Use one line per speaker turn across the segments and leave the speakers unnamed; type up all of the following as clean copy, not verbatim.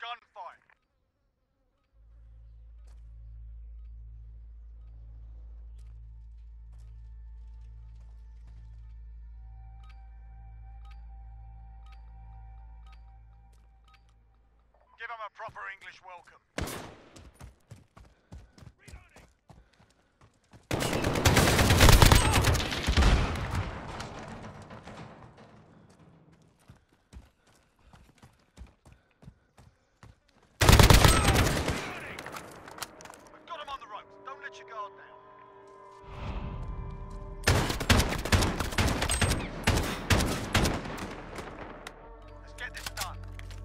gunfight. Give them a proper English welcome. Let your guard down. Let's get this done.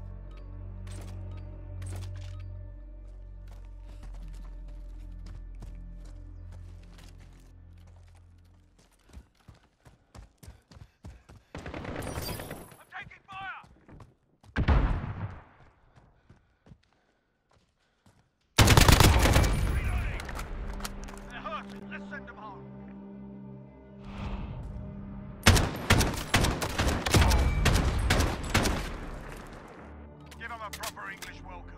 I'm taking fire! Let's send them home. Give them a proper English welcome.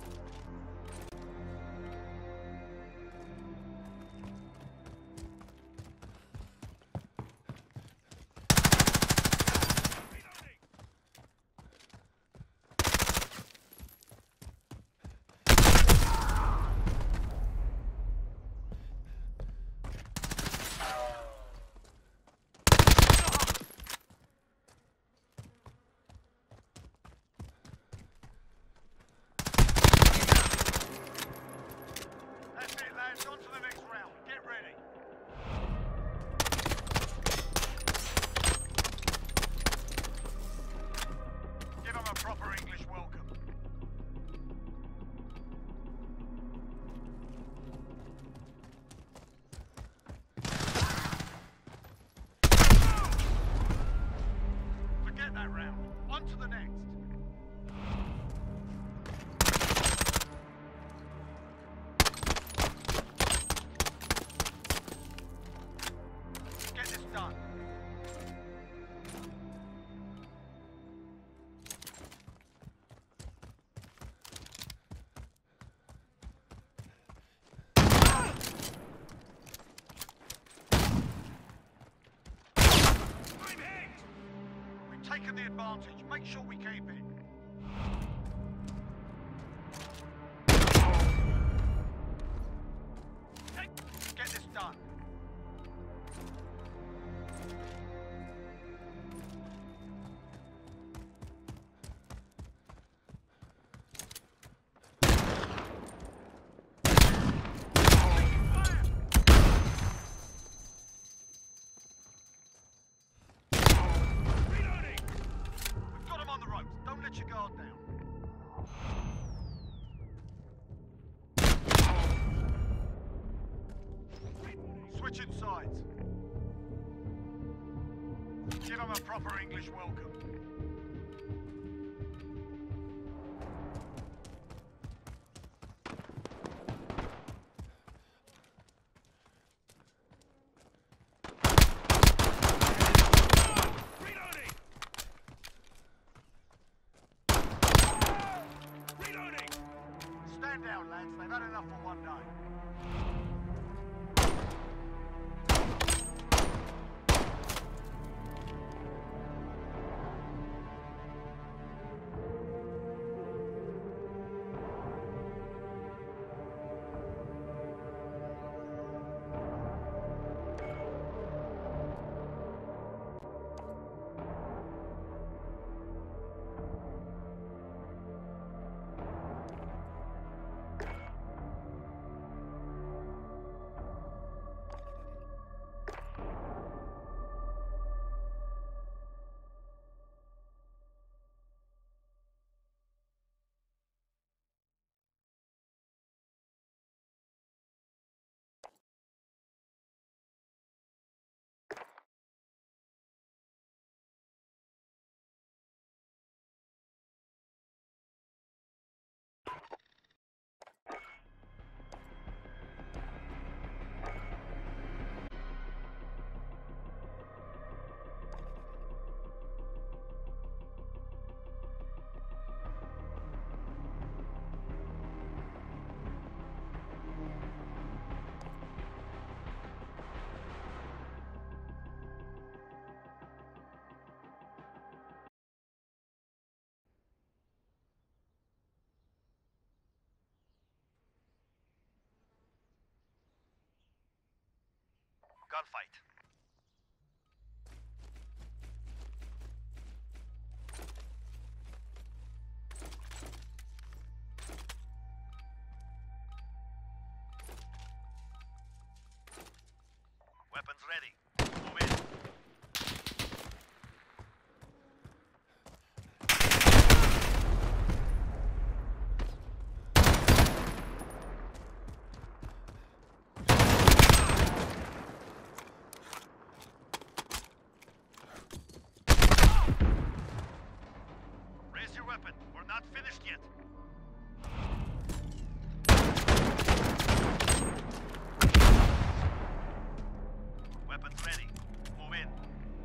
On to the next round. Get ready. Give them a proper English welcome. Forget that round. On to the next. Done. I'm hit! We've taken the advantage. Make sure we keep it. Get this done. Don't let your guard down. Switching sides. Give them a proper English welcome. Stand down, lads. They've had enough for one day. Gunfight. Weapons ready. Move in. Raise your weapon. We're not finished yet. Weapons ready. Move in.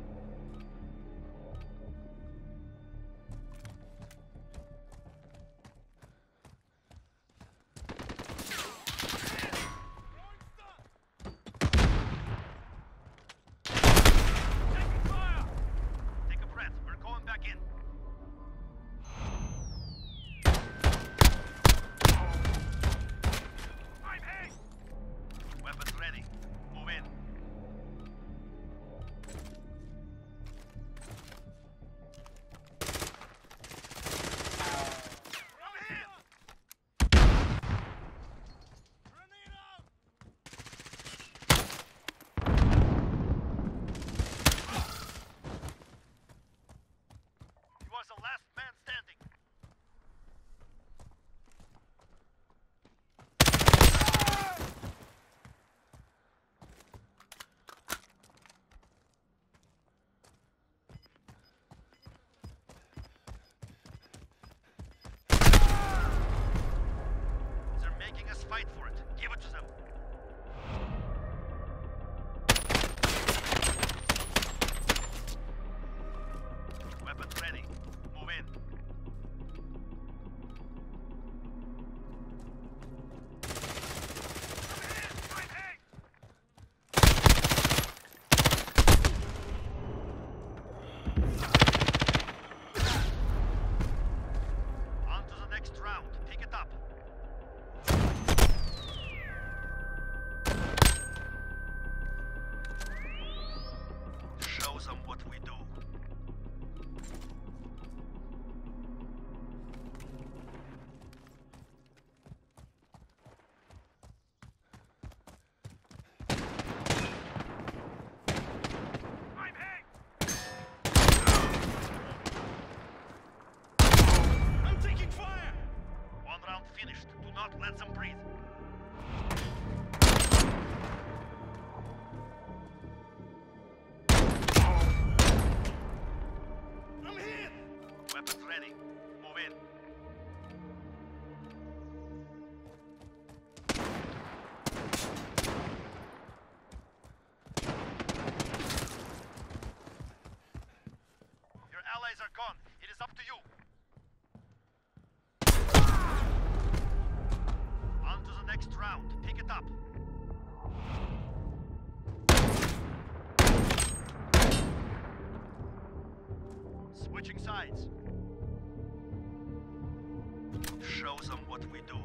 Taking fire! Take a breath. We're going back in. I'm hit! Weapons ready. Move in. I'm hit! Grenade out! You are the last man standing. They're making us fight for it. Give it to them. Weapons ready. Move in. I'm hit! On to the next round. Pick it up. Show them what we do. I'm hit! I'm taking fire! One round finished. Do not let them breathe. I'm hit! Weapons ready. Move in. Your allies are gone. It is up to you. On to the next round. Pick it up. Switching sides. Show them what we do.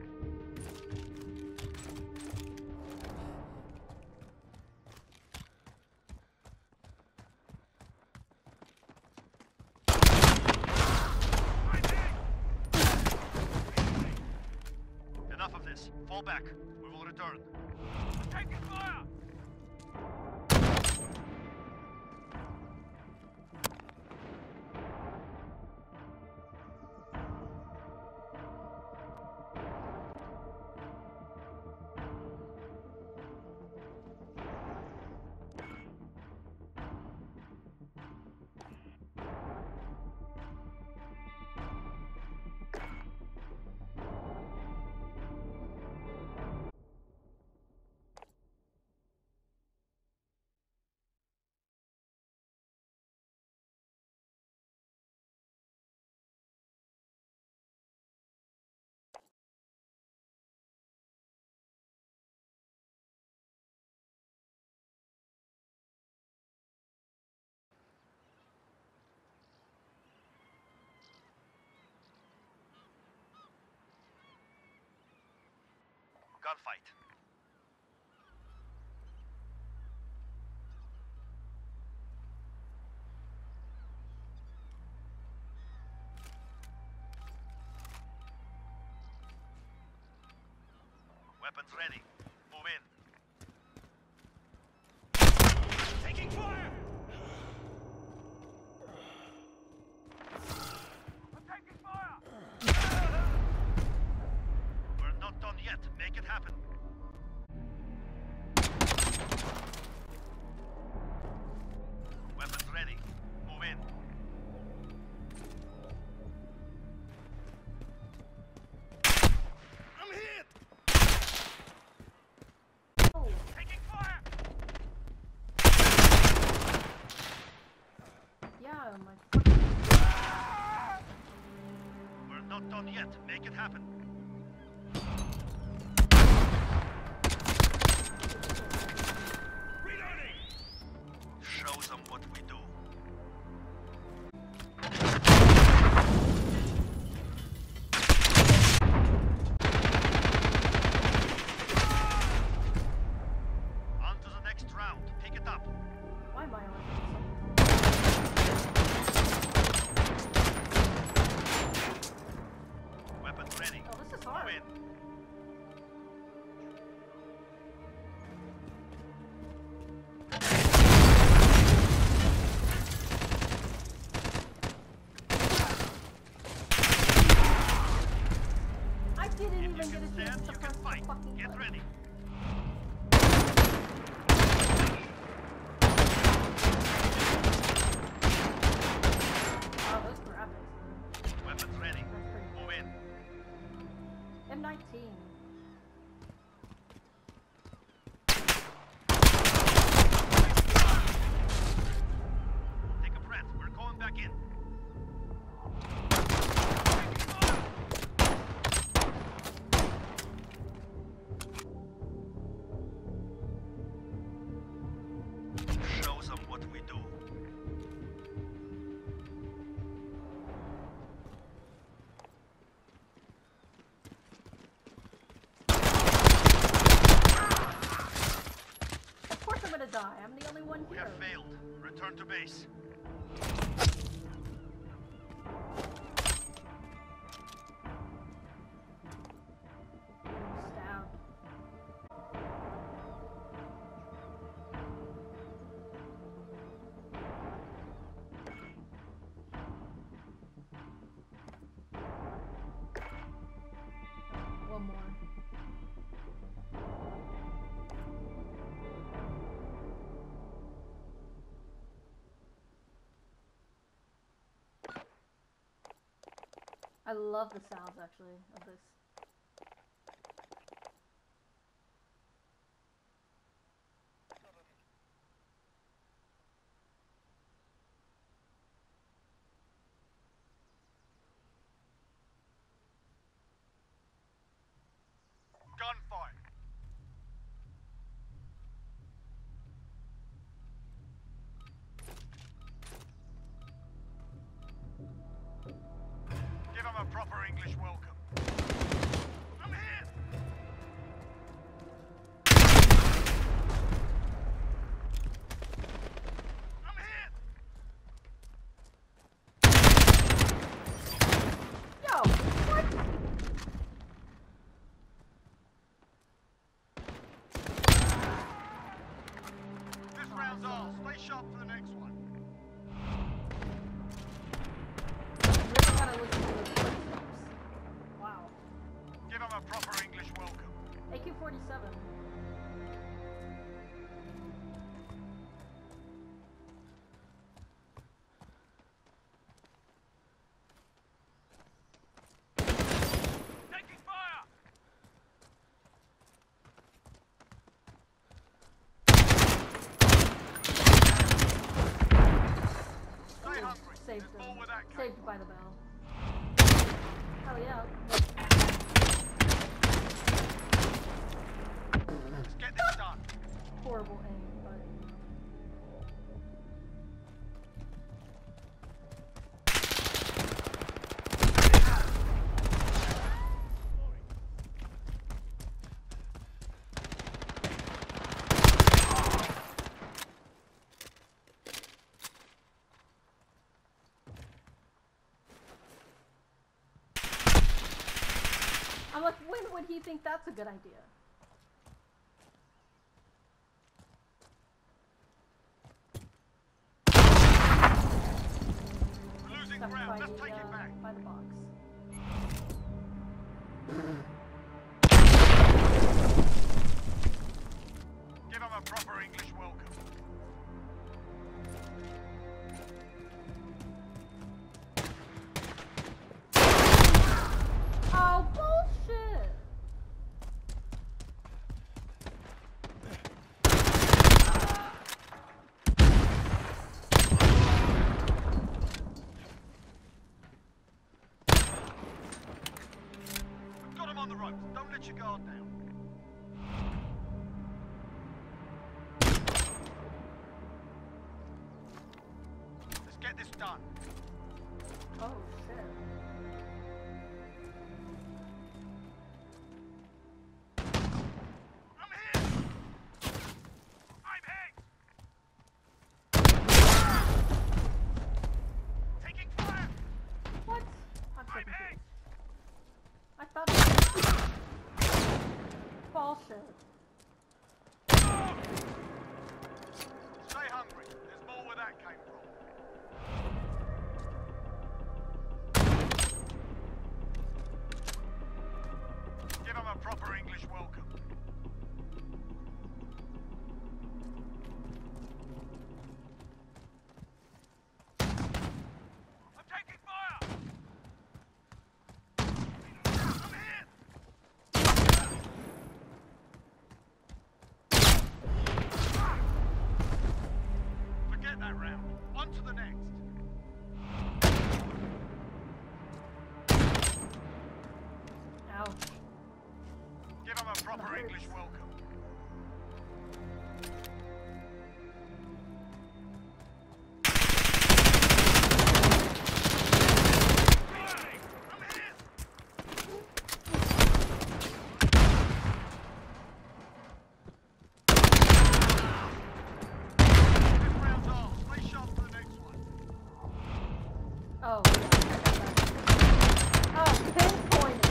Enough of this. Fall back. We will return. Taking fire! Gunfight. Weapons ready. Move in.
Taking fire!
I'm taking fire! We're not done yet. Make it happen. Weapons ready. Move in.
I'm hit!
Oh,
Taking fire!
yeah, my fucking...
We're not done yet. Make it happen.
Reloading!
Show them what we do. On to the next round. Pick it up.
Why am I on
Weapons ready.
Oh, this is hard.
Move in.
I didn't
If
even
you
get a
can
chance
stand,
to
you
press
can
the
fight.
fucking
Get
button.
ready.
Wow, those graphics.
Weapons ready.
That's pretty
Move in.
M19.
Take a breath. We're going back in. Show them what we do.
Of course I'm gonna die. I'm the only one
We
here.
have failed. Return to base.
Stabbed. One more. I love the sounds actually of this.
Gunfire. Give him a proper English welcome. I'm here. I'm here.
Yo, what?
This round's ours. Stay sharp for the next one.
Really gotta listen to the footsteps. Wow.
Give him a proper English welcome.
AK-47.
Taking fire. Stay hungry.
Saved
There's
them.
more where that came
Saved by the bell. Hell yeah.
Let's get this done.
Horrible aim, but... I'm like, when would he think that's a good idea? by
Let's take it back.
by the box.
Give them a proper English welcome.
Oh, bullshit!
We've got them on the ropes. Don't let your guard down. Let's get this done.
Oh, shit.
I'm here! I'm hit! Taking fire!
What? I'm so
I'm hit!
confused. I thought bullshit.
Stay hungry. There's more where that came from. Give them a proper English welcome. I'm taking fire! I'm hit! Forget that round. On to the next.
Ouch.
Give them a proper English welcome. I'm hit! This round's ours. Stay sharp for the next one.
Oh, yeah, I got that. Oh, pinpointed.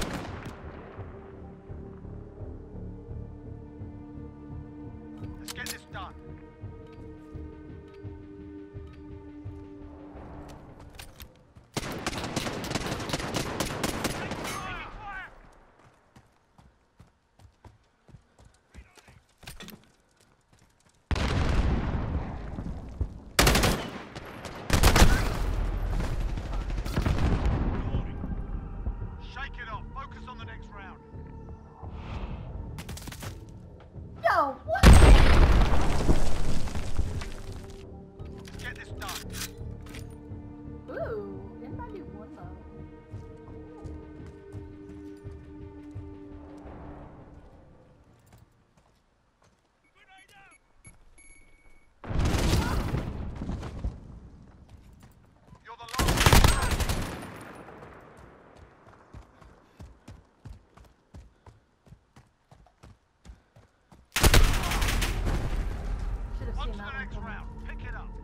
Let's get this done. Taking fire! Shake it off. Focus on the next round.
Yo, what?
Let's get this done.
Ooh, N91 though.
You're the last.
Should have
On
seen
to
that
the
one
next
coming.
round. Pick it up.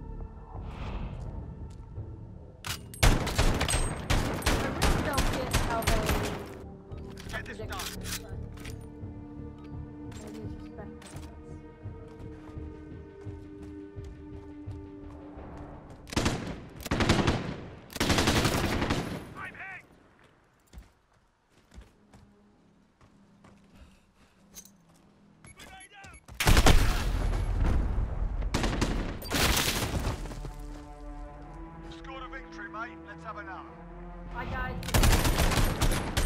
I really don't get how they
Let's get this
predict
done.
this, but maybe it's just back sense.
I'm hit! Scored a victory, mate. Let's have another.
Bye, guys.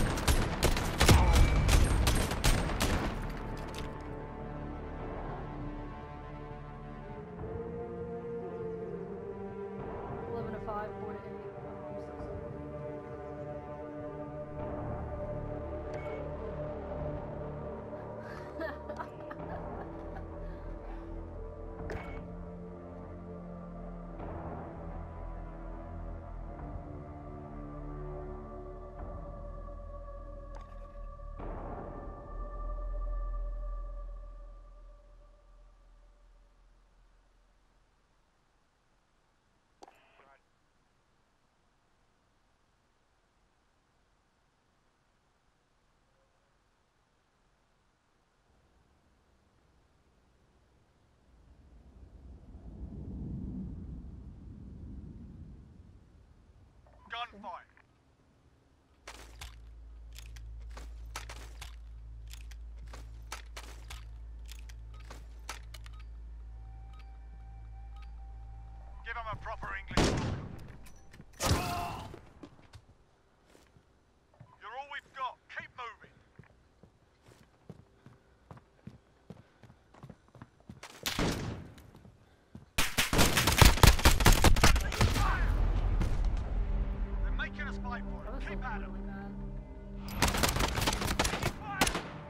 Eleven to 5, 4 to 8. Interesting.
fight. Give him a proper English welcome. You're all we've got. Keep moving. They're making us fight for
That
it.
was
Keep at 'em.
really bad.
Taking fire.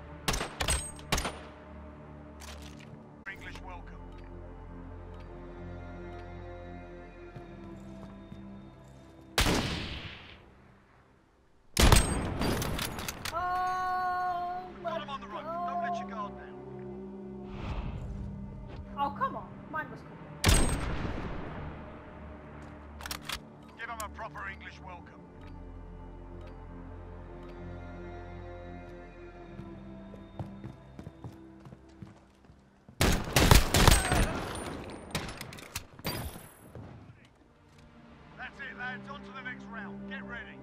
English welcome.
Oh,
Got
let's
him on the run.
go.
Don't let your guard down.
Oh, come on. Mine was cool.
Give him a proper English welcome. That's it, lads. On to the next round. Get ready.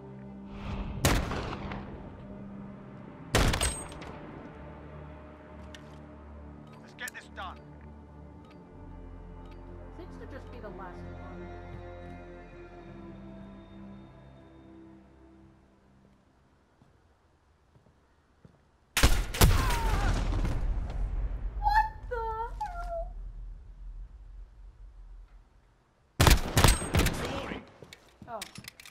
Let's get this done.
Seems to just be the last one. What the hell? Oh.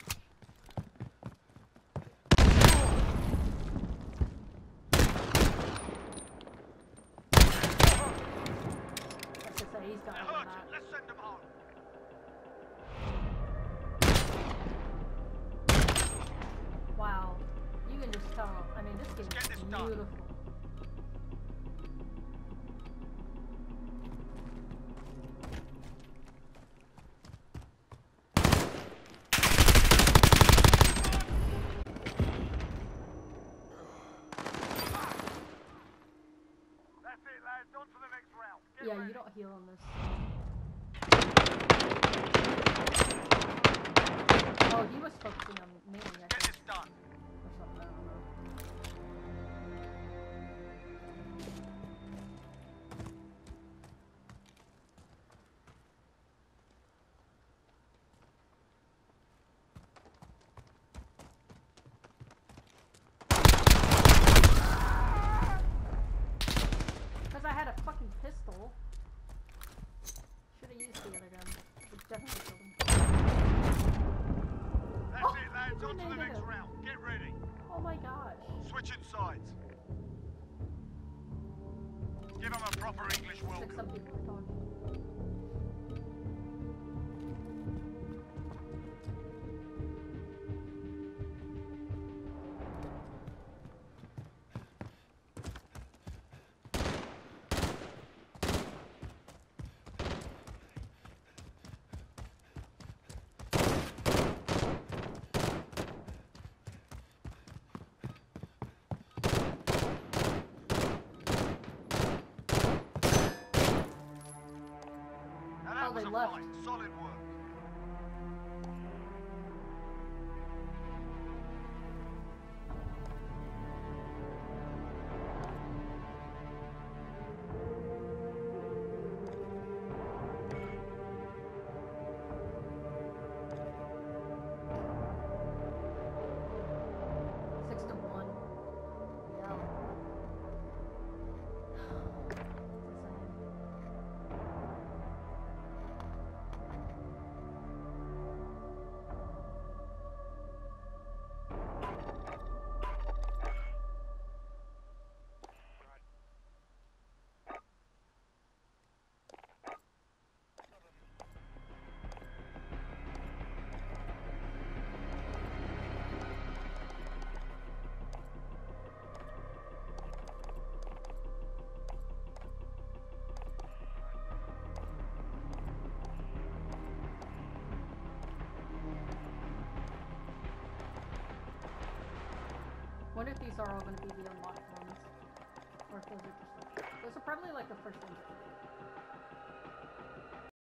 Let's just say he's got
They're
all of
hurting.
that.
Let's send them home.
Wow. You can just tell. I mean, this game
Let's get
is
this done.
beautiful.
That's it, lads. On to the next round. Get
Yeah,
ready.
you don't heal on this. Oh, he was focusing on me, I
Get
think.
this done.
Or something, I don't know. Because I had a fucking pistol. Should have used the other gun. It definitely killed him.
That's
Oh,
it, lads. On to the
grenaded
next
him.
round. Get ready.
Oh my gosh.
Switching sides. Give him a proper English
Looks like
welcome.
some people are talking.
Now that
Oh,
was
they
a
left.
fight. Solid work.
Wonder if these are all going to be the unlocked ones, or if those are just like, those are probably like the first ones.